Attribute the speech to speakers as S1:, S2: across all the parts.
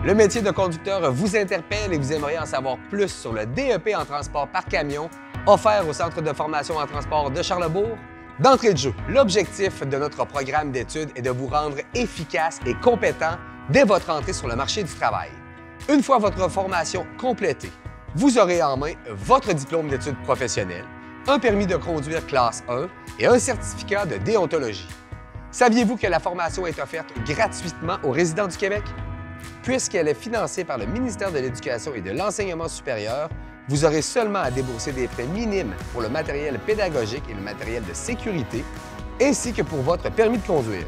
S1: Le métier de conducteur vous interpelle et vous aimeriez en savoir plus sur le DEP en transport par camion offert au Centre de formation en transport de Charlesbourg? D'entrée de jeu, l'objectif de notre programme d'études est de vous rendre efficace et compétent dès votre entrée sur le marché du travail. Une fois votre formation complétée, vous aurez en main votre diplôme d'études professionnelles, un permis de conduire classe 1 et un certificat de déontologie. Saviez-vous que la formation est offerte gratuitement aux résidents du Québec? Puisqu'elle est financée par le ministère de l'Éducation et de l'Enseignement supérieur, vous aurez seulement à débourser des frais minimes pour le matériel pédagogique et le matériel de sécurité, ainsi que pour votre permis de conduire.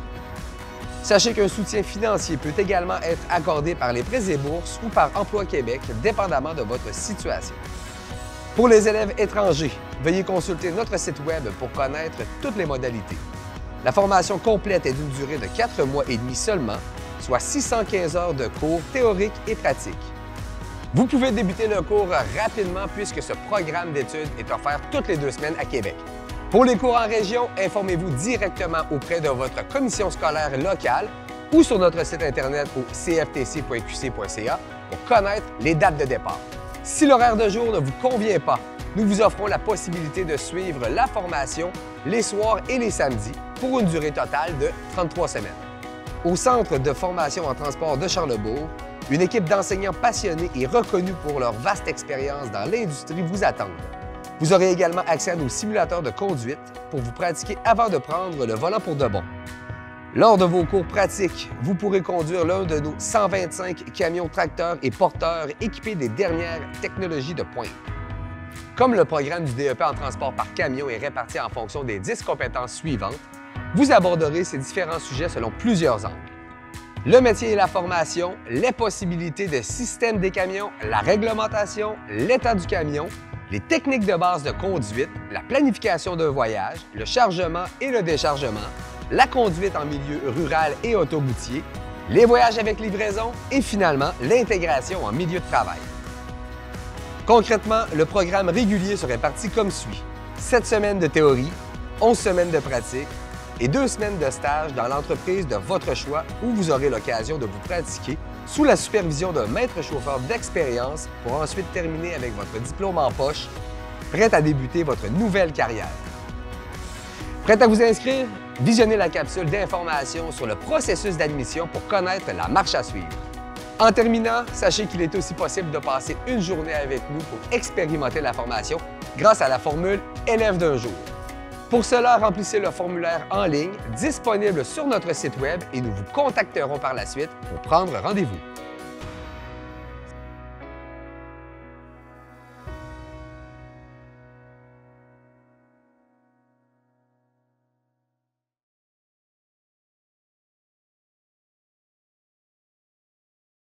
S1: Sachez qu'un soutien financier peut également être accordé par les prêts et bourses ou par Emploi Québec, dépendamment de votre situation. Pour les élèves étrangers, veuillez consulter notre site Web pour connaître toutes les modalités. La formation complète est d'une durée de 4 mois et demi seulement, soit 615 heures de cours théoriques et pratiques. Vous pouvez débuter le cours rapidement puisque ce programme d'études est offert toutes les 2 semaines à Québec. Pour les cours en région, informez-vous directement auprès de votre commission scolaire locale ou sur notre site Internet au cftc.qc.ca pour connaître les dates de départ. Si l'horaire de jour ne vous convient pas, nous vous offrons la possibilité de suivre la formation les soirs et les samedis pour une durée totale de 33 semaines. Au Centre de formation en transport de Charlesbourg, une équipe d'enseignants passionnés et reconnus pour leur vaste expérience dans l'industrie vous attendent. Vous aurez également accès à nos simulateurs de conduite pour vous pratiquer avant de prendre le volant pour de bon. Lors de vos cours pratiques, vous pourrez conduire l'un de nos 125 camions tracteurs et porteurs équipés des dernières technologies de pointe. Comme le programme du DEP en transport par camion est réparti en fonction des 10 compétences suivantes, vous aborderez ces différents sujets selon plusieurs angles. Le métier et la formation, les possibilités de système des camions, la réglementation, l'état du camion, les techniques de base de conduite, la planification d'un voyage, le chargement et le déchargement, la conduite en milieu rural et autoroutier, les voyages avec livraison et finalement l'intégration en milieu de travail. Concrètement, le programme régulier serait parti comme suit. 7 semaines de théorie, 11 semaines de pratique et 2 semaines de stage dans l'entreprise de votre choix où vous aurez l'occasion de vous pratiquer sous la supervision d'un maître chauffeur d'expérience pour ensuite terminer avec votre diplôme en poche, prêt à débuter votre nouvelle carrière. Prêt à vous inscrire? Visionnez la capsule d'information sur le processus d'admission pour connaître la marche à suivre. En terminant, sachez qu'il est aussi possible de passer une journée avec nous pour expérimenter la formation grâce à la formule « Élève d'un jour ». Pour cela, remplissez le formulaire en ligne disponible sur notre site Web et nous vous contacterons par la suite pour prendre rendez-vous.